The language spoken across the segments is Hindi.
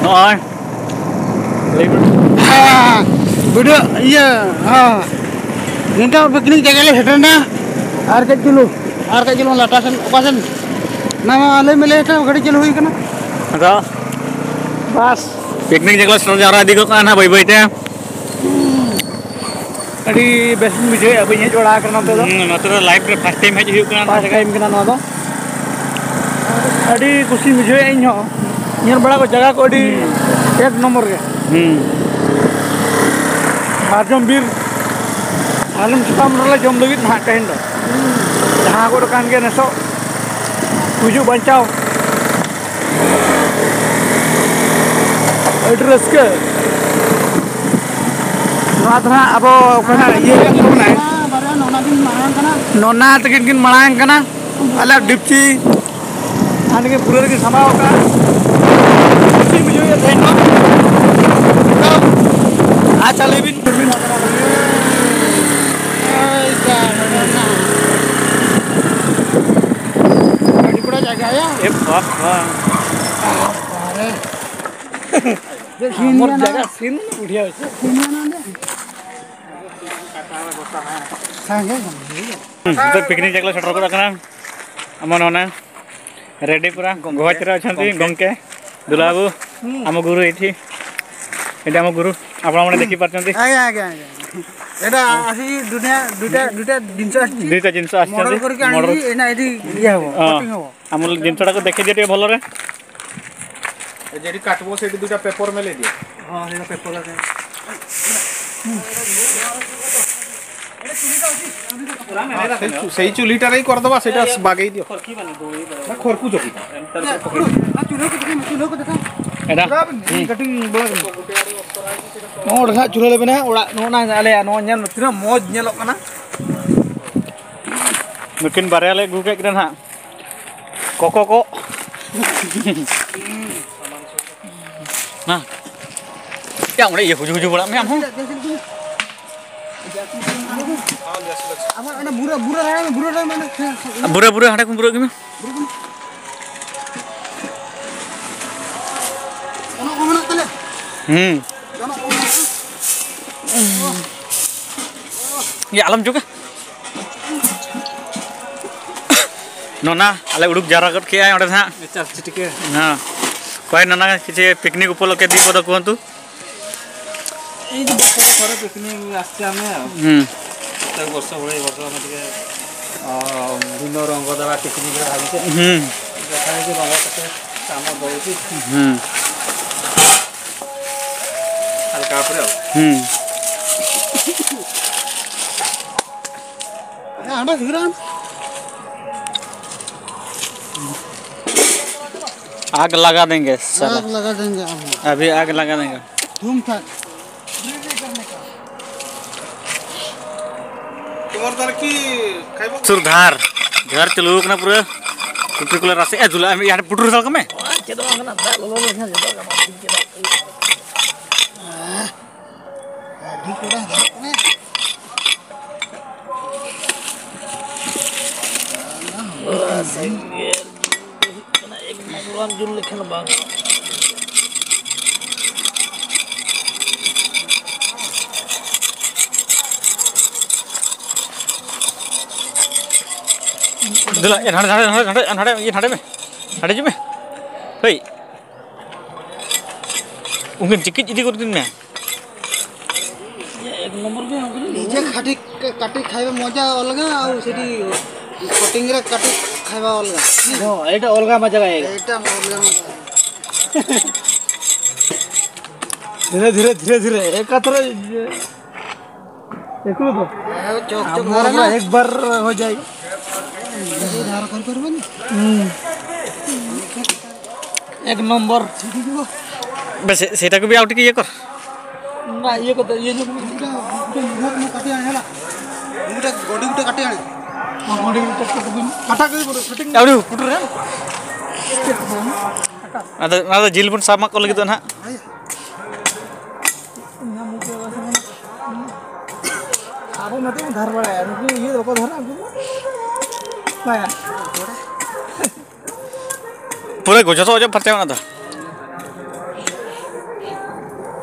Rồi. Video iya Nengka piknik jaga le hetana ar ka julu latasan opasan nama ale mele ta gadi julu hui kana Ada. bas Piknik jagla seru jara di kan ha bai te. adi best video abhi ne joda karna to Notro live re first time haju kana first time kana no do adi kusi video in ho nyar bada ko jaga ko adi ek number ge Marjom bir alam sutam rela jom lagi nah kain do jahang ko kan ge neso tuju bancau address ke Nona abo kana ye nona nona takin marang kana ala dipchi ane ke pura ke sama ka kusi video ye thain no acha lebin jaga sin udia picnic जगला सेटर को रखना आम नना रेडी पूरा गोहचर अच्छा गंके दुलाबू आम गुरु ये आम गुरु आप देखी पार्टी दुईटा जिनस आम जिनसा को देखी दिए भलरे काटबो से दुटा पेपर में ले दियो हां ये पेपर लगे सही चुलीटा नहीं कर दबा सेटा बागई दियो खरकू जकी चूल्हा को देखा एडा कटिंग बड़ा नोड ना चूल्हा ले बना ओड़ा नोना आले नो ᱧᱮᱞ ᱛᱤᱱᱟᱹ ᱢᱚᱡᱽ ᱧᱮᱞᱚᱜ ᱠᱟᱱᱟ नुकिन बारे ले गुके किन हा कोको को ना क्या उड़े ये हुजु हुजु बड़ा मैं हम अब ana bura mana बुरा हटा को बुरा किम ono komana tale ये आलम juga नोना आले उडुक जारा कर के आय ओडे ना चार चिटिके हां कोई नोना किसी पिकनिक उपलक्षे दीपद कहतु ए जो बच्चा थोड़ा पिकनिक आछे हमें तक वर्ष होले वर्ष हम टिके भिन्न रंग दवा पिकनिक रे भाबिसे देखा कि रंग कते काम दउची हल्का परे आंडा घिरान आग लगा देंगे साला आग लगा देंगे अभी आग लगा देंगे धूम था तुम्हार दर की खाइबो सुरधार घर चलू ना पूरा कुटी कुला रास्ते ए जुला यार पुटुर साल कमे चेदो अंगना दा लोलो लेखा जदो का ठीक कोड़ा ने संगे कना एक मगलाम जुल लेखन बाग जुला ये हड़े में हड़े जी में हई उनके चिकित इदी कर दिन में एक नंबर के निजे खाटी काटी खाइबा मजा अलगा आ सेठी कटिंग रे काटी खाइबा अलगा हो एटा अलगा मजा आएगा एटा अलगा मजा धीरे एकात्र देखो तो चौक एक बार हो जाएगा धार कर करबनी एक नंबर बस सेटा को भी आउट की ये कर ना ये को ये जो काटी आने हला गुटा गोडी गुटा काटी आने गोडी गुटा काटा के शूटिंग आउडी पुटुर रे ada jilbun sama kalau gitu nah अब मत धार बड़ा है ये रोको धरा पाया पूरे गुजरात हो जब फरते होना था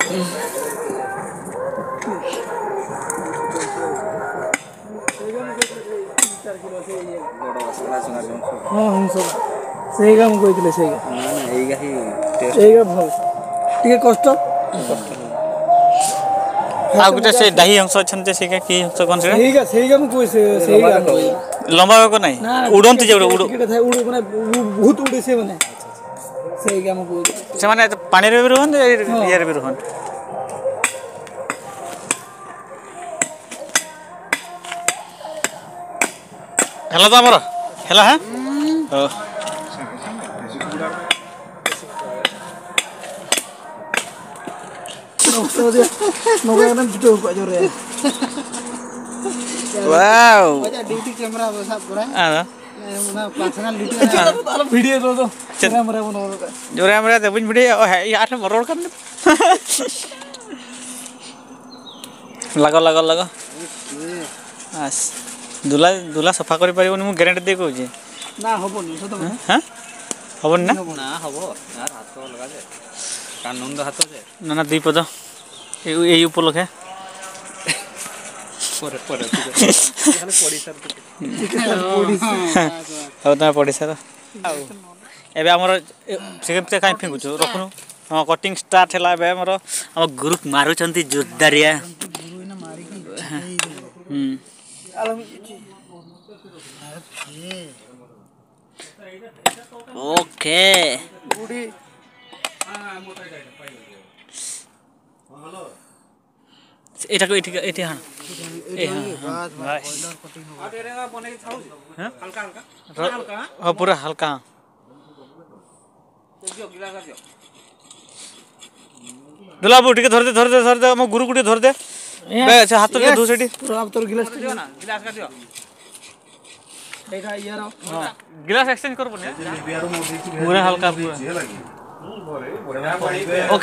ସେଇଗା ମୁଁ କହିଥିଲି ସେଇଗା ଏଇଗା ହିଁ ସେଇଗା ଭଲ ଟିକେ କଷ୍ଟ ଆଉ ଗୋଟେ ସେ ଡାହି ଅଂଶ ଅଛନ୍ତି ସେଇଟା କି ଅଂଶ କଣ ସେଇଟା ସେଇଗା ମୁଁ କହୁଛି ସେଇଗା ଲମ୍ବା ବେକ ନାହିଁ ଉଡ଼ନ୍ତି ଯେ ଉଡ଼ ମାନେ ବହୁତ ଉଡ଼େ ସେ ମାନେ ସେଇଗା ମୁଁ କହୁଛି ସେମାନେ ପାଣିରେ ବି ରୁହନ୍ତି ଇଏରେ ବି ରୁହନ୍ତି ହେଲା ତ ଆମର ହେଲା ହଁ ହଉ Wow. ड्यूटी कैमरा बसा पूरा Ada. ना पर्सनल ड्यूटी ताला वीडियो दो कैमरा बनो Jore amra te buñ video oh yaar morol kan. Lago. As. Dula safa kari pariबोनी मु ग्यारंटी दे कहू जे ना होबोनी सत हां होबोनी ना ना हबो यार हाथ लगा दे कानून द हाथ दे ना ना दुई पद ए उपलक्षे ପରେ ଖାଲି ପଡ଼ିଶାର ହଉ ତମେ ପଡ଼ିଶାର ଆଉ ଏବେ ଆମର ସେ କାଇଁ ଫିଙ୍ଗୁଛୁ ରଖୁନୁ ହଁ କଟିଂ ଷ୍ଟାର୍ଟ ହେଲା ଏବେ ଆମର ଆମ ଗ୍ରୁପ ମାରୁଛନ୍ତି ଜୋରଦାରିଆ ओके एटा को एटी हां हां पूरा हल्का दुलाबू टिके धर दे हम गुरु गुटी धर दे बे अच्छा हाथ के दो सेठी आप तो गिलास दियो ना गिलास का दियो देखा यार हां गिलास एक्सचेंज करबो ने पूरा हल्का पूरा ओके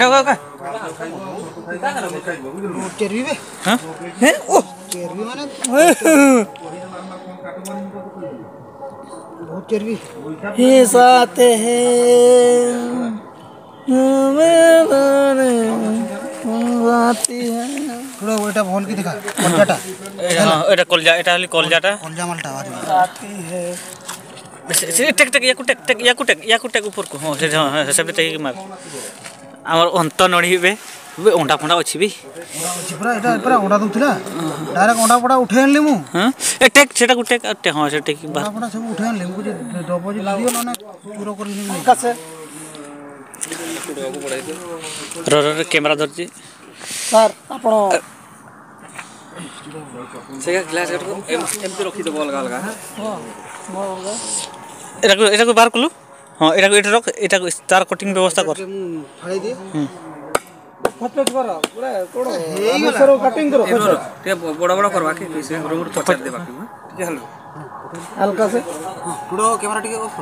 चेरी बे हां है ओ चेरी माने बहुत चेरी हे साथे है आती है थोड़ा ओटा भोल की दिखा कोलजाटा हां एटा कोलजा एटा हली कोलजाटा कोलजा मालटा आती है से टेक याकू टेक ऊपर को हां से हां सब टेक मार हमर अंत नडीबे ओंडा फंडा अछि बे पूरा एटा ओंडा दुथिला डायरेक्ट ओंडा पडा उठे आनले मु हां ए टेक सेटा को टेक हां से टेक बार ओंडा सब उठे आनले मु जे डबो जे दियो ना पूरा कर नि कसे रो कैमरा धरची सर आपण से ग्लास को एमती रखी दो अलग अलग हां एटा को बार कलु हां एटा को रख एटा को स्टार कटिंग व्यवस्था कर फाड़ी दे फटफट कर पूरा कोड हे सर कटिंग करो ते बड़ा करवा के से रोड पचार दे बाकी ठीक है हल्का से पुरो कैमरा ठीक ऑफ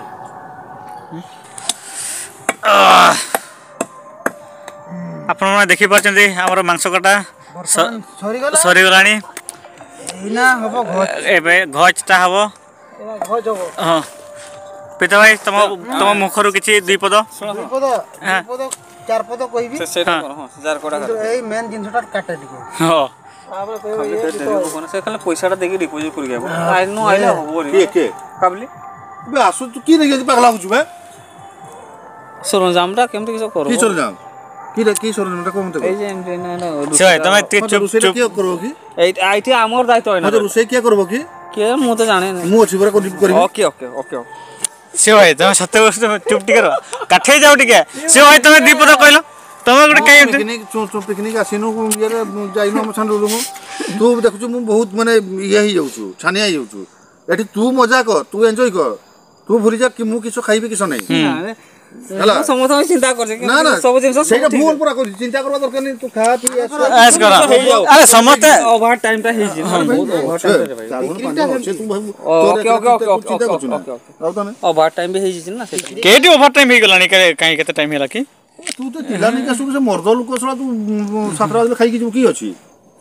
आपण माने देखि पाछन्ते हमर मांस कटा सरी गलानी इना हबो घच एबे घचटा हबो घच हबो हां पिता भाई तम मुखरु किछि दुई पद चार पद कहबी से हां चार कोडा कर ए मेन जिंसटा काटे दिके हां आबे कहबो ये कोन से खाली पैसाटा देके डिपोजिट कर गया आइ नो आइला हो के काबली बे आसु तू की रे पागला होछु बे सरंजामटा केमते किस करो की सरंजाम की सरंजामटा कोमते ए जे एमते ना से तमे चुप रुसे के करबो की ए आइते हमर दायित्व है ना मते रुसे के करबो की के मु तो जाने नहीं मु अछि बरा करबी ओके से भाई तमे 7 वर्ष चुप टिके रह काठे जाऊ टिके से भाई तमे दीपद कहलो तमे गुटे काई पिकनिक आसिनु ये जाइनो हम सान रुमु तू देखछु मु बहुत माने ये ही जाउछु छानिया जाउछु एठी तू मजा कर तू एन्जॉय कर तू भूली जा कि मु किछो खाइबे किछो नै हला समस्त चिंता कर जे ना सब जिंस सेटा भूल पूरा कर चिंता करबा दरकार नै तू खा पी ऐस कर अरे समते ओवर टाइम ता हे जे ओवर टाइम रे भाई ओके ओवर टाइम भी हे जे ना से केडी ओवर टाइम हे गलानी काई केते टाइम हेला की तू तो तिलानी का से मर्द लोक सला तू 7 बजे खाई कि की अछि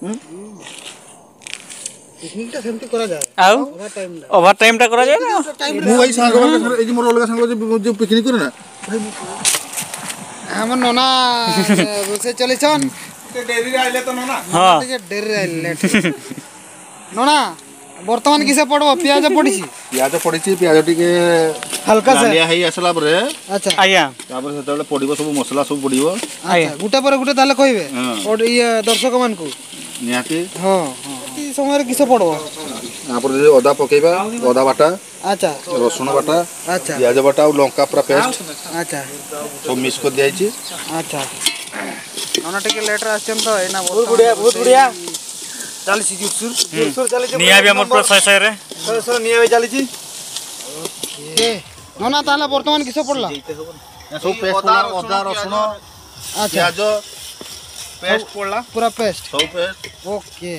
पिकनिकटा सेमती करा जाय आउ ओवर टाइम टा करा जाय ना मु भाई सांग ए जे मोर अलग सांग जे पिकनिक करे ना भाई हमर नोना से चले छन डेरी आइले तो ना हाँ ଟିକେ ଡେରିରେ ଲେଟ୍ ନନା ବର୍ତ୍ତମାନ କିସ ପଡବ ପିଆଜ ପଡିଛି ପିଆଜ ପଡିଛି ପିଆଜ ଟିକେ ହାଲକା ସେ ନାଲିଆ ହେଇ ଆସିଲା ପରେ ଆଚ୍ଛା ଆଜ୍ଞା ତାପରେ ସେତେବେଳେ ପଡିବ ସବୁ ମସଲା ସବୁ ପଡିବ ଆଚ୍ଛା ଗୋଟେ ପରେ ଗୋଟେ ତାହେଲେ କହିବେ ହଁ। ଇଏ ଦର୍ଶକ ମାନଙ୍କୁ ନିହାତି ହଁ ହଁ ଏଇ ସମୟରେ କିସ ପଡବ ତାପରେ ଯଦି ଅଦା ପକେଇବା ଅଦା ବାଟା ଆଚ୍ଛା ରସୁଣ ବାଟା ଆଚ୍ଛା ପିଆଜ ବାଟା ଆଉ ଲଙ୍କା ପୁରା ପେଷ୍ଟ ଆଚ୍ଛା ସବୁ ମିକ୍ସ କରି ଦିଆଯାଇଛି ଆଚ୍ଛା ନନା ଟିକେ ଲେଟ୍ରେ ଆସିଛନ୍ତି ତ ଏଇନା ବହୁତ ବଢିଆ ଚାଲିଛି ଜୋରସୋର ଚାଲିଛି ନିଆଁ ବି ଆମର ପୁରା 100 ରେ ନିଆଁ ବି ଚାଲିଛି ନନା ତାହେଲେ ବର୍ତ୍ତମାନ କିସ ପଡିଲା ସବୁ ପେଷ୍ଟ ଅଦା ରସୁଣ ଆଚ୍ଛା ପିଆଜ ପେଷ୍ଟ ପଡିଲା ପୁରା ପେଷ୍ଟ ସବୁ ପେଷ୍ଟ ଓକେ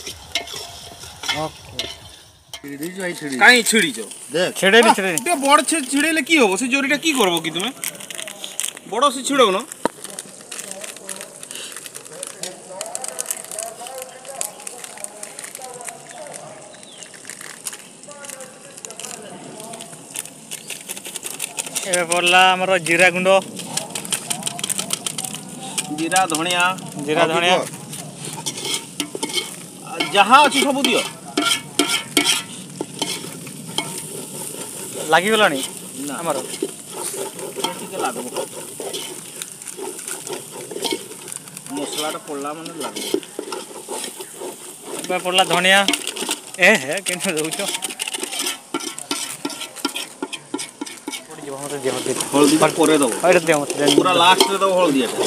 ଓକେ କାଇଁ ଛିଡ଼ିଛ ଦେଖ ଛେଡ଼େନି ଟିକେ ବଡ଼ ଛିଡ଼େଇଲେ কি হবো ସେ জরিটা কি করবো কি তুমি বড় সে ছিড়াও না ଏବେ ପଡ଼ିଲା ଆମର ଜିରା ଗୁଣ୍ଡ জিরা ধনিয়া ଜିରା ଧଣିଆ ଯାହା ଅଛି ସବୁ ଦିଅ ଲାଗିଗଲାଣି ନା ଆମର ଟିକେ ଲାଗବ ମସଲାଟା ପଡ଼ିଲା ମାନେ ଲାଗବ ଏବେ ପଡ଼ିଲା ଧଣିଆ ଏ ହେ କେମିତି ଦେଉଛ ପଡ଼ିଯିବ ମୋତେ ଦିଅ ମୋତେ ହଳଦୀଟା ପରେ ଦେବ ଏଇଟା ଦିଅ ମୋତେ ପୁରା ଲାଷ୍ଟରେ ଦେବ ହଳଦୀଟା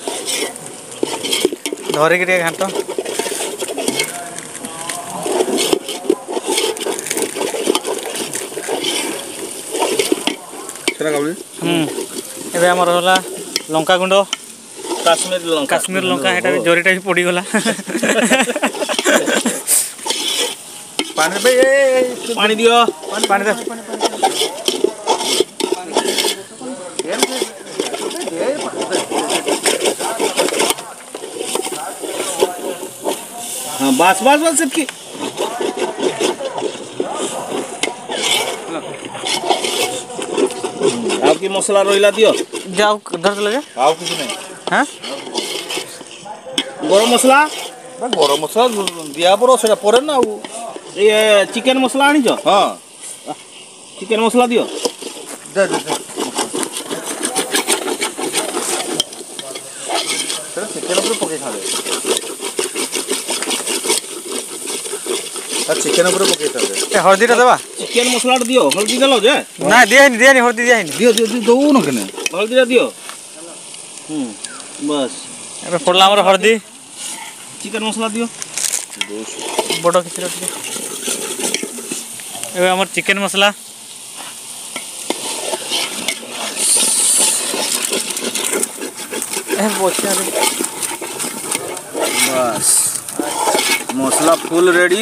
ଧରିକି ଟିକେ ଘାଣ୍ଟ ସେଟା କାବୁଲି ଏବେ ଆମର ହେଲା ଲଙ୍କା ଗୁଣ୍ଡ କାଶ୍ମୀର ଲଙ୍କା କାଶ୍ମୀର ଲଙ୍କା ସେଟା ବି ଜରିଟା ବି ପଡ଼ିଗଲା ପାଣି ଦିଅ ପାଣି ଦେ ହଁ ବାସ୍ ବାସ୍ ବାସ୍ ସେତିକି ଆଉ କି ମସଲା ରହିଲା ଦିଅ ଯାଉ ଧରିଦେଲେ ଯେ ଆଉ କିଛି ନାହିଁ ହଁ ଗରମ ମସଲା ଗରମ ମସଲା ଦିଆ ପର ସେଟା ପରେ ନା ଆଉ ଇଏ ଚିକେନ ମସଲା ଆଣିଛ ହଁ ଚିକେନ ମସଲା ଦିଅ ଦେ ସେଟା ଚିକେନ ଉପରେ ପକେଇଥାନ୍ତେ ଚିକେନ ଉପରେ ପକେଇଥାନ୍ତେ ଏ ହଳଦୀଟା ଦେବା ଚିକେନ ମସଲାଟା ଦିଅ ହଳଦୀ ଦେଲ ଯେ ନାଇଁ ଦିଆହେଇନି ହଳଦୀ ଦିଆହେଇନି ଦିଅ ଦଉନ କେନେ ହଳଦୀଟା ଦିଅ ବାସ୍ ଏବେ ପଡ଼ିଲା ଆମର ହଳଦୀ ଚିକେନ ମସଲା ଦିଅ ବଡ଼ କିଛି ଟିକେ ଏବେ ଆମର ଚିକେନ ମସଲା ବାସ୍ ମସଲା ଫୁଲ୍ ରେଡ଼ି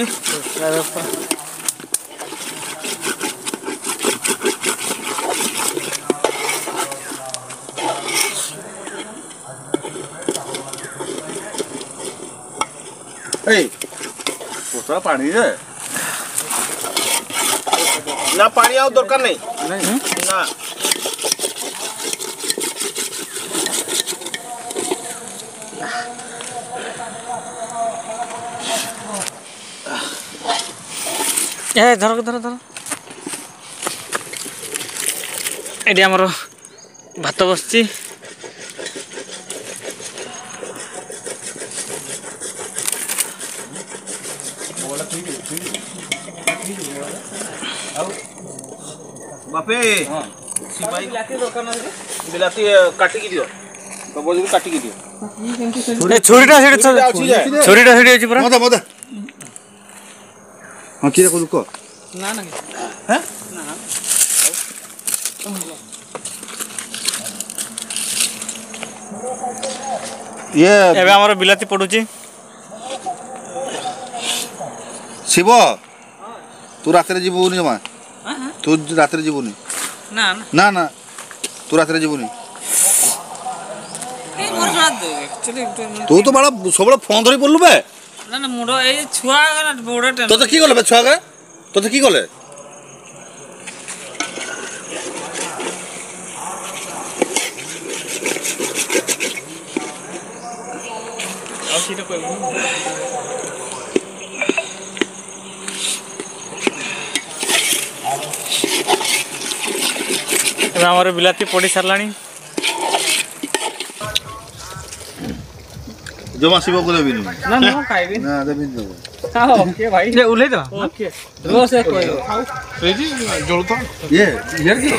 ଏଇ ପୋତଳା ପାଣି ଯେ ନା ପାଣି ଆଉ ଦରକାର ନାହିଁ ନା ଏ ଧର ଏଠି ଆମର ଭାତ ବସିଛି ବାପେ ବିଲାତି କାଟିକି ଦିଅ କାଟିକି ଦିଅ ଛୁରୀଟା ସେଠି ଅଛି ପୁରା ମଦା ହଁ କିଏ କହୁଛୁ କହ ଇଏ ଏବେ ଆମର ବିଲାତି ପଡୁଛି ଶିବ ତୁ ରାତିରେ ଯିବୁନି ଜମା ତୁ ରାତିରେ ଯିବୁନି ନା ତୁ ରାତିରେ ଯିବୁନି ତୁ ତ ବାଳ ସବୁବେଳେ ଫୋନ୍ ଧରି ପଡିଲୁ ବେ ମୁଣ୍ଡ ଏଇ ଛୁଆ ତୋତେ କି କଲେ ବେ ଛୁଆ ତୋତେ କି କଲେ Sino ko yung हमारे बिलाती पड़ी साराणी जमा शिव को देबिनी ना ना खाइबे ना देबिनी हां ओके भाई ये उले तो ओके रोज एक कोई रेडी जोड़ तो ये यार की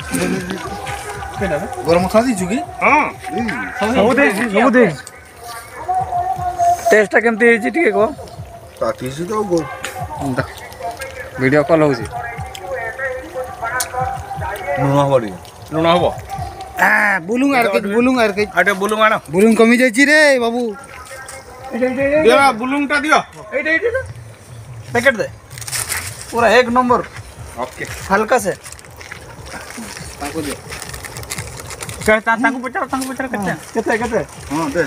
गरम मसाला दी चुकी हां सब दे टेस्ट केमती है जी ठीक को ताती से तो गो वीडियो कॉल हो नुना बड़ी लुण हम बुलुंग आर के आटे बुलुंग आना बुलुंग कमी जाई रे बाबू दियो बुलुंगटा दियो पैकेट दे पूरा एक नंबर ओके हल्का से ताको दियो तांको पचार केते हां दे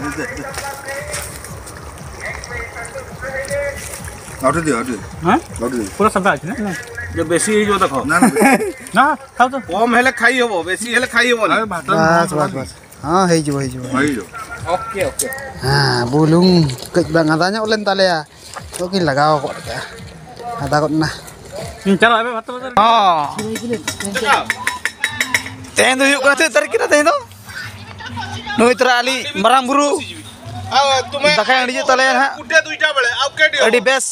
आउट दियो हां आउट दियो पूरा सब अछि ना जो बेसी ही जो देखो ना ना ना खाओ तो कम हेले खाई हबो बेसी हेले खाई हबो ना बस हां हे जो भाई जो ओके ओके हां बुलुंग kej bang adanya ulen tale ya to ki lagaw ko ka ada ko na चलो अबे बात बता हां तेन do yuk kate tar kira tein do noi tra ali marang buru तुम्हें dakay ang di tale ha कुटे दुईटा बेले आउ के दियो adi best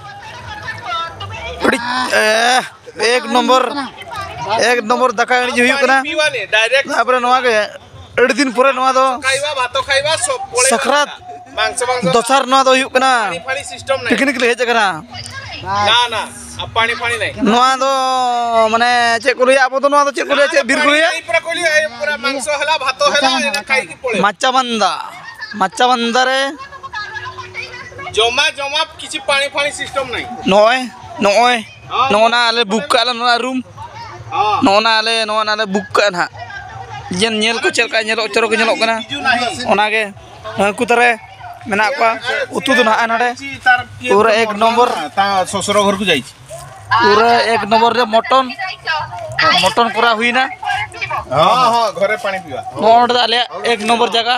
adi एक number dakay ang di huyuk na पीवाने direct tapore noa ge adi din pore noa do खाइबा भातो खाइबा सब पोले sakrat मांस dosar noa do huyuk na पानी सिस्टम नहीं picnic le hej kana ना ना अब पानी नहीं noa do mane che ko liya abo do noa do che ko liya che bir ko liya पूरा कोली पूरा मांस हला भातो हला एना खाई की पोले macha banda re जमा जमा किसी पानी सिस्टम नहीं noy nona ale buka la nona room हां nona ale buka na jen nyel ko chelka nyelok choro ko nyelok kana ona ge ku tare mena ko utu do na anade पूरा एक नंबर ता ससुर घर को जाई पूरा एक नंबर रे मटन करा हुई ना हां हां घरे पानी पीवा मोड दाले एक नंबर जगह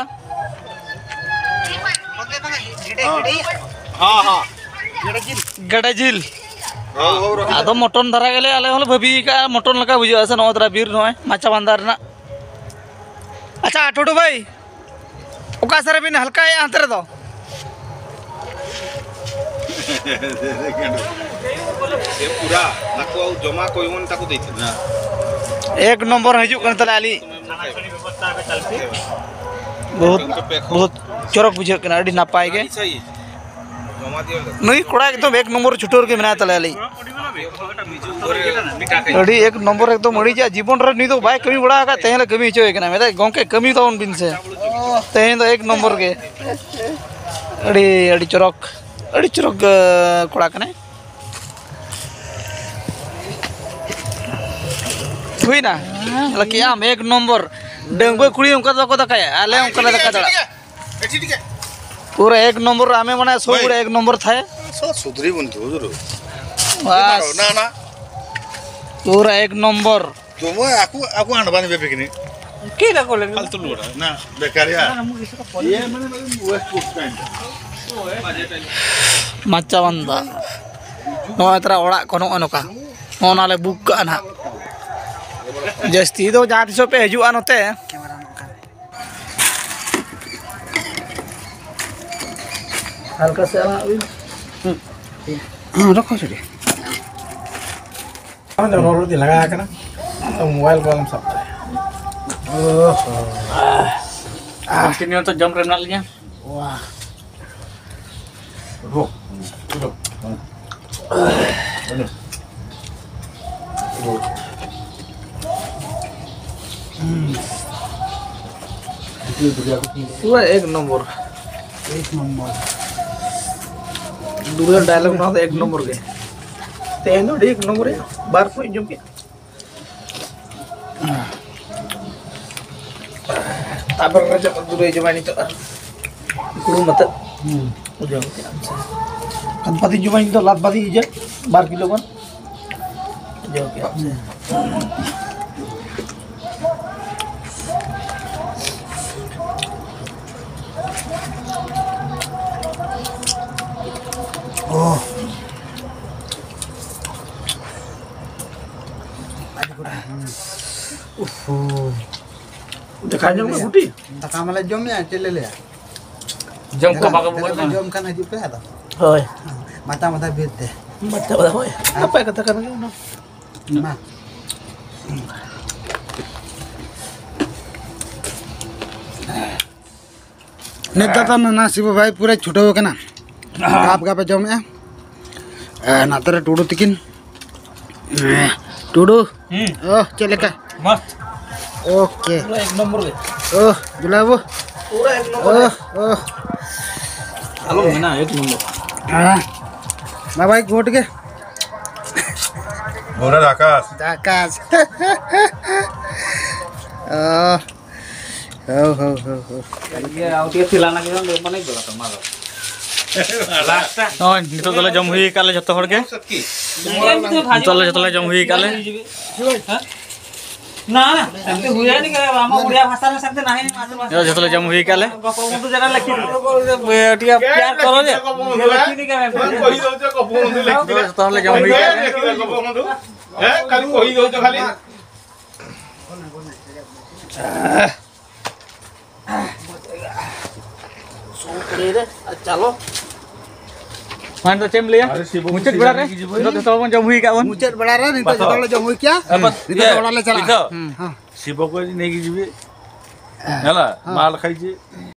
हां हां गड़ा झील आदो मटन धरा गेले आले होले भाभी का मटन लगा बुझो आसे नो तरा बीर नय माचा बांदार ना अच्छा टोटो भाई ओका सरे बिन हल्का है अंतर दो ये पूरा ताको जमा कोइवन ताको देथि ना एक नंबर हजू कन तले आली बहुत चरक बुझे कना अडी नापाय गे सही जमा दियो नई कोड़ा एकदम एक नंबर छुटोर के मेना तले आली मिटा अडी एक नंबर एकदम अड़ी जा जीवन रे नी तो भाई कमी बड़ा का तेले कमी होय कना मेदा गोंके कमी तो बिन से तेन तो एक नंबर के अड़ी चरक कोड़ा कने हुई ना लकी आम एक नंबर डेंगू कुड़ी उनका तो को दकाया आले उनका दका दड़ा ठीक है पूरा एक नंबर आमे माने सो गुड़ा एक नंबर थाए सो सुधरी बनतो हुजूर बस ना ना पूरा एक नंबर तुम आकु आंडबानी बे पिकनिक की दा कोले फालतू लोड़ा ना बेकारिया ये माने वेस्ट कोस्ट टाइम माचा बंदा नो अतरा ओड़ा कोनो अनोका ओनाले बुक का ना जस्ती तो जहां तिसो पे हजू आनोते हल्का से हां रखो छे हमने रोड दी लगा के ना तो मोबाइल कॉलम सब कंटिन्यू तो जम रे नाल गया वाह रो पूरा एक नंबर दूर डायलॉग ना एक नंबर के तेन तो एक नंबर है बार को जम के तापर राजा दूर जमानी तो कुड़ू मत जम के kan pati jumain to lat pati ija bar kilo kan jauh ke खाजम को गुटी दाका माले जम या चले ले जम को बागा जम kan haju pe ada Hoy. mata mata bete Baca dah hoy. Apa yang katakan lagi? ma नेता ना शिव भाई पूरा छोटे हो के ना गाप गाप जम या ना तेरे टूडू तिकिन टूडू ओह चले का मस्त okay Pura ek nomor deh. ओह जुलाबो Pura ek nomor. ओह ओह हेलो ना एक नंबर हाँ भाई गोट के ঘোড়ার আকাশ आकाश हो ये आउट के थिलाना के माने गला तो मारो लास्ट ᱦᱳᱭ ᱱᱤᱛᱚᱜ ᱫᱚᱞᱮ ᱡᱚᱢ ᱦᱩᱭ ᱟᱠᱟᱫ ᱞᱮ ᱡᱚᱛᱚ ᱦᱚᱲ ᱜᱮ ᱱᱤᱛᱚᱜ ᱞᱮ ᱡᱚᱛᱚ ᱞᱮ ᱡᱚᱢ ᱦᱩᱭ ᱟᱠᱟᱫ ᱞᱮ ना ना संते हुआ नहीं करे हम उड़िया भाषा में संते नहीं मातृभाषा ᱡᱚᱛᱚ ᱞᱮ ᱡᱚᱢ ᱦᱩᱭ ᱟᱠᱟᱫ ᱞᱮ गप मुंडू जरा लिखि टिया प्यार करो जे लिखि नहीं करे কই দউছ কপু মুন্ডু লেখি ᱡᱚᱛᱚ ᱦᱚᱲ ᱞᱮ ᱡᱚᱢ হুই ᱟᱠᱟᱫ ᱞᱮ কপু মুন্ডু খালি কই দউছ খালি Chalo. ᱢᱟᱱ ᱫᱚ ᱪᱮᱫ ᱮᱢ ᱞᱟᱹᱭᱟ ᱢᱩᱪᱟᱹᱫ ᱵᱮᱲᱟ ᱨᱮ ᱱᱤᱛᱚᱜ ᱡᱚᱛᱚ ᱵᱚᱱ ᱡᱚᱢ ᱦᱩᱭ ᱟᱠᱟᱫ ᱵᱚᱱ मुचेत बड़ा रे नहीं तो जोड़ा जम हुई क्या नहीं तो जोड़ा ले चला ଶିବ କହିଲି ନେଇକି ଯିବେ ହେଲା ମାଲ ଖାଇଛି